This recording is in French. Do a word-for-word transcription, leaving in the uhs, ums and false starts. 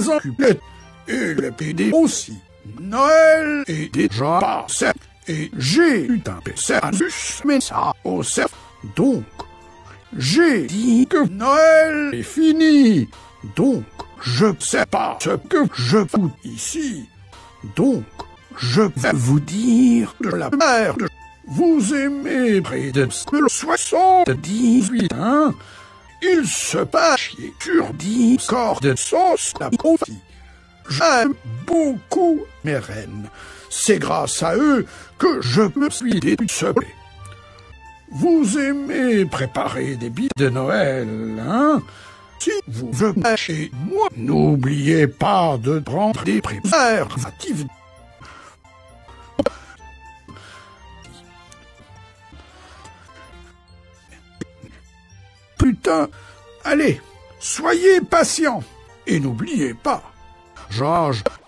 très occupé. Et le P D aussi. Noël est déjà passé. Et j'ai eu un P C à bus, mais ça au cerf. Donc, j'ai dit que Noël est fini. Donc, je sais pas ce que je fous ici. Donc, je vais vous dire de la merde. Vous aimez près de ce que le soixante-dix-huit, hein? Il se passe chier sur dix corps de sauce la confit. J'aime beaucoup mes reines. C'est grâce à eux que je me suis dépucelé. Vous aimez préparer des bites de Noël, hein? Si vous venez chez moi, n'oubliez pas de prendre des préservatifs. Putain, allez, soyez patient et n'oubliez pas, Georges